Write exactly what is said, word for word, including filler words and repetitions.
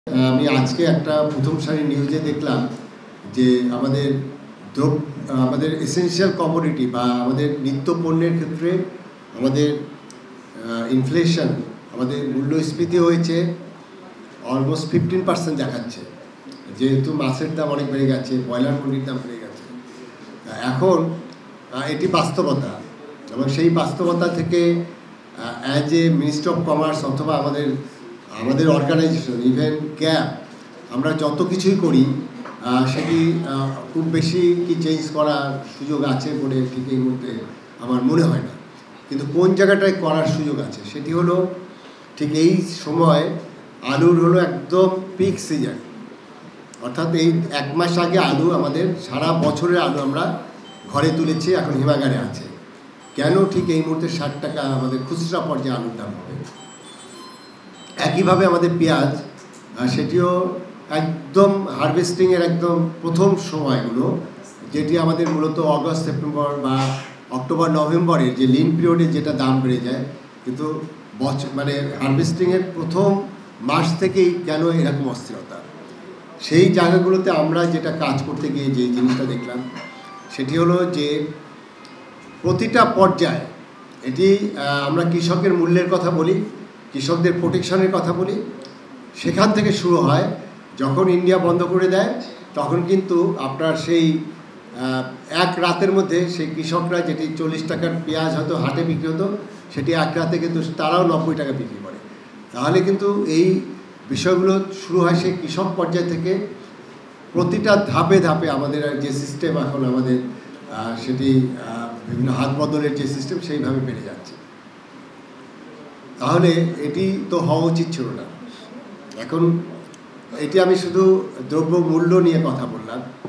আমি আজকে একটা প্রথম সারি নিউজে দেখলাম যে আমাদের দ্রব্য আমাদের এসেনশিয়াল কমোডিটি বা আমাদের নিত্য পণ্যের ক্ষেত্রে আমাদের ইনফ্লেশন আমাদের মূল্যস্ফীতি হয়েছে অলমোস্ট ফিফটিন পার্সেন্ট দেখাচ্ছে। যেহেতু মাছের দাম অনেক বেড়ে গেছে, ব্রয়লার মুরগির দাম বেড়ে গেছে, এখন এটি বাস্তবতা। এবং সেই বাস্তবতা থেকে as a ministry of commerce অথবা আমাদের আমাদের অর্গানাইজেশন ইভেন ক্যাব আমরা যত কিছুই করি সেটি খুব বেশি কি চেঞ্জ করার সুযোগ আছে বলে ঠিক এই মুহূর্তে আমার মনে হয় না। কিন্তু কোন জায়গাটায় করার সুযোগ আছে সেটি হলো ঠিক এই সময় আলুর হলো একদম পিক সিজন, অর্থাৎ এই এক মাস আগে আলু আমাদের সারা বছরের আলু আমরা ঘরে তুলেছি, এখন হিমাগারে আছে। কেন ঠিক এই মুহূর্তে ষাট টাকা আমাদের খুচরা পর্যায়ে আলুর দাম হবে? একইভাবে আমাদের পেঁয়াজ, সেটিও একদম হারভেস্টিংয়ের একদম প্রথম সময়গুলো, যেটি আমাদের মূলত অগস্ট সেপ্টেম্বর বা অক্টোবর নভেম্বরের যে লিন পিরিয়ডে যেটা দাম বেড়ে যায়, কিন্তু বছর মানে হারভেস্টিংয়ের প্রথম মাস থেকেই কেন এরকম অস্থিরতা? সেই জায়গাগুলোতে আমরা যেটা কাজ করতে গিয়ে যে জিনিসটা দেখলাম সেটি হলো যে প্রতিটা পর্যায়ে এটি আমরা কৃষকের মূল্যের কথা বলি, কৃষকদের প্রোটেকশনের কথা বলি, সেখান থেকে শুরু হয়। যখন ইন্ডিয়া বন্ধ করে দেয় তখন কিন্তু আপনার সেই এক রাতের মধ্যে সেই কৃষকরা যেটি চল্লিশ টাকার পেঁয়াজ হয়তো হাটে বিক্রি হতো, সেটি এক রাতে কিন্তু তারাও নব্বই টাকা বিক্রি করে। তাহলে কিন্তু এই বিষয়গুলো শুরু হয় সেই কৃষক পর্যায় থেকে। প্রতিটা ধাপে ধাপে আমাদের যে সিস্টেম এখন আমাদের সেটি বিভিন্ন হাত বদলের যে সিস্টেম সেইভাবে বেড়ে যাচ্ছে। তাহলে এটি তো হওয়া উচিত ছিল না। এখন এটি আমি শুধু দ্রব্য মূল্য নিয়ে কথা বললাম,